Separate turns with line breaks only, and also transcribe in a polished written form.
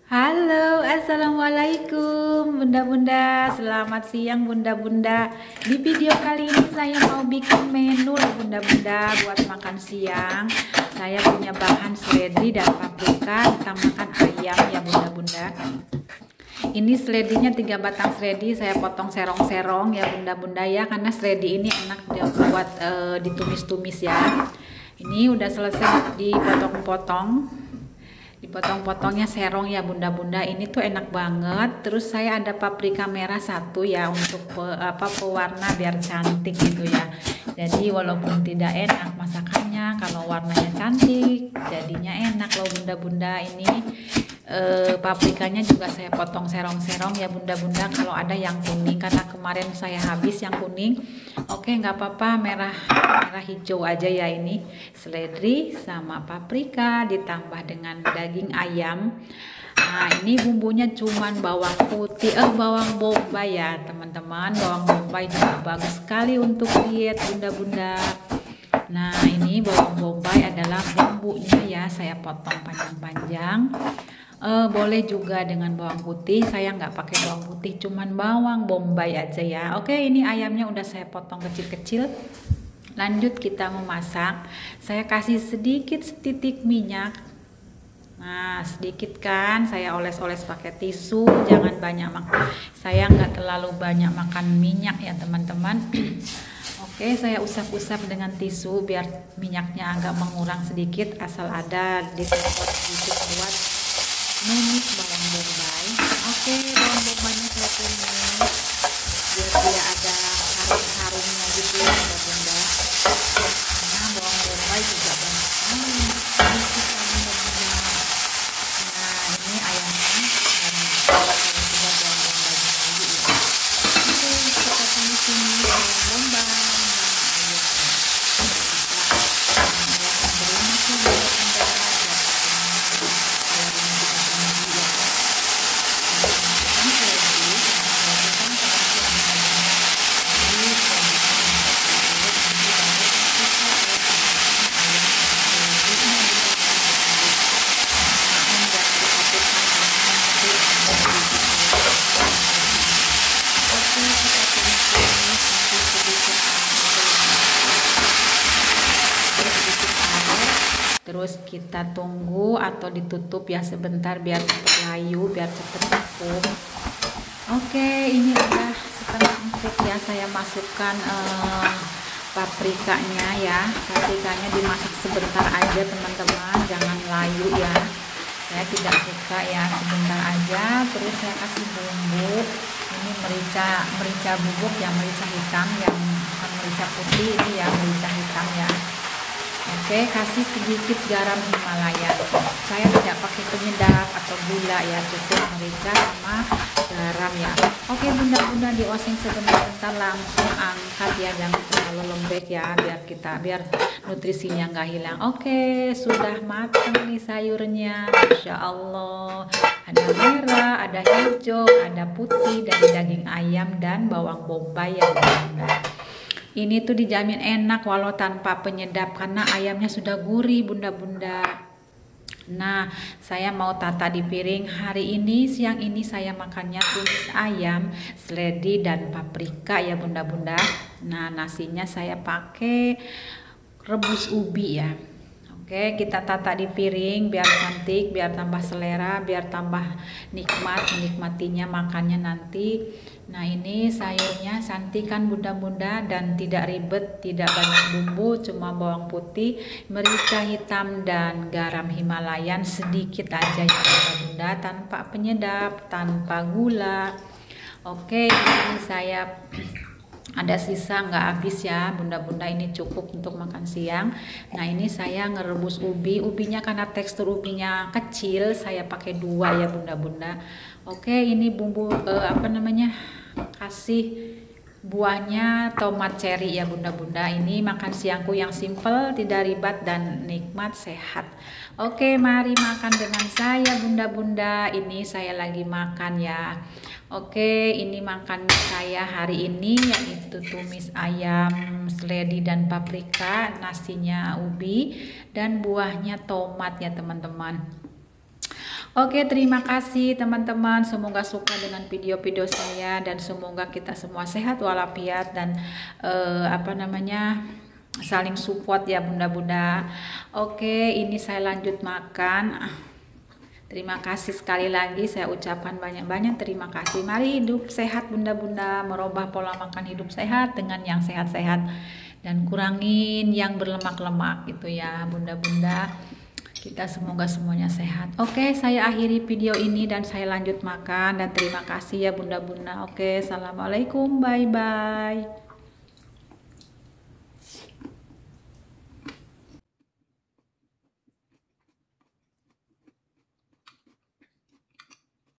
Halo, assalamualaikum bunda-bunda. Selamat siang bunda-bunda. Di video kali ini saya mau bikin menu lah bunda-bunda buat makan siang. Saya punya bahan seledri dan paprika ditambahkan ayam ya bunda-bunda. Ini seledinya 3 batang seledi saya potong serong-serong ya bunda-bunda ya, karena seledi ini enak buat ditumis-tumis ya. Ini udah selesai dipotong-potong. Dipotong-potongnya serong ya bunda-bunda, ini tuh enak banget. Terus saya ada paprika merah 1 ya untuk pewarna biar cantik gitu ya. Jadi walaupun tidak enak masakannya, kalau warnanya cantik jadinya enak loh bunda-bunda. Ini paprikanya juga saya potong serong-serong ya bunda-bunda. Kalau ada yang kuning, karena kemarin saya habis yang kuning. Oke, nggak apa-apa, merah hijau aja ya. Ini seledri sama paprika ditambah dengan daging ayam. Nah, ini bumbunya cuman bawang putih, bawang bombay ya teman-teman. Bawang bombay juga bagus sekali untuk diet bunda-bunda. Nah, ini bawang bombay adalah bumbunya ya, saya potong panjang-panjang. Boleh juga dengan bawang putih, saya nggak pakai bawang putih, cuman bawang bombay aja ya. Oke, ini ayamnya udah saya potong kecil-kecil. Lanjut kita memasak. Saya kasih sedikit titik minyak. Nah, sedikit kan, saya oles-oles pakai tisu, jangan banyak makan. Saya nggak terlalu banyak makan minyak ya teman-teman. Oke, saya usap-usap dengan tisu biar minyaknya agak mengurang sedikit, asal ada disemprot sedikit buat numis bawang bombay. Oke, bawang bombaynya saya tumis biar dia ada harum-harumnya gitu ya bunda-bunda. Nah, bawang bombay juga banyak sedikit bunda-bunda. Nah, ini ayamnya dan kalau sudah bawang bombay dulu ya. Oke, kita tumis-tumis bawang bombay dan ayam. Kita beri masih bunda-bunda. Terus kita tunggu atau ditutup ya sebentar biar cepet layu, biar cepet empuk. Oke, ini udah setengah empuk ya. Saya masukkan paprikanya ya. Paprikanya dimasak sebentar aja teman-teman, jangan layu ya. Saya tidak suka ya, sebentar aja. Terus saya kasih bumbu. Ini merica bubuk ya, merica hitam, yang bukan merica putih, ini ya merica hitam ya. Oke, kasih sedikit garam Himalaya. Saya tidak pakai penyedap atau gula ya, cukup merica sama garam ya. Oke bunda-bunda, dioseng sebentar, langsung angkat ya, jangan terlalu lembek ya, biar nutrisinya nggak hilang. Oke, sudah matang nih sayurnya, Masya Allah. Ada merah, ada hijau, ada putih dari daging ayam dan bawang bombay ya bunda. Ini tuh dijamin enak walau tanpa penyedap karena ayamnya sudah gurih bunda-bunda. Nah, saya mau tata di piring. Hari ini, siang ini saya makannya tumis ayam, seledi dan paprika ya bunda-bunda. Nah, nasinya saya pakai rebus ubi ya. Oke, kita tata di piring biar cantik, biar tambah selera, biar tambah nikmat menikmatinya makannya nanti. Nah, ini sayurnya cantik kan bunda-bunda, dan tidak ribet, tidak banyak bumbu, cuma bawang putih, merica hitam dan garam Himalayan sedikit aja ya bunda-bunda, tanpa penyedap, tanpa gula. Oke, ini saya ada sisa nggak habis ya bunda-bunda, ini cukup untuk makan siang. Nah, ini saya ngerebus ubinya karena tekstur ubinya kecil, saya pakai 2 ya bunda-bunda. Oke, ini bumbu kasih buahnya tomat cherry ya bunda-bunda. Ini makan siangku yang simple, tidak ribet dan nikmat, sehat. Oke, mari makan dengan saya bunda-bunda. Ini saya lagi makan ya. Oke, ini makan saya hari ini yaitu tumis ayam, seledi dan paprika, nasinya ubi dan buahnya tomat ya teman-teman. Oke, terima kasih teman-teman. Semoga suka dengan video-video saya dan semoga kita semua sehat walafiat dan saling support ya bunda-bunda. Oke, ini saya lanjut makan. Terima kasih sekali lagi, saya ucapkan banyak-banyak terima kasih. Mari hidup sehat bunda-bunda, merubah pola makan hidup sehat dengan yang sehat-sehat dan kurangin yang berlemak-lemak gitu ya bunda-bunda. Kita semoga semuanya sehat. Oke, saya akhiri video ini dan saya lanjut makan dan terima kasih ya bunda-bunda. Oke, assalamualaikum, bye-bye.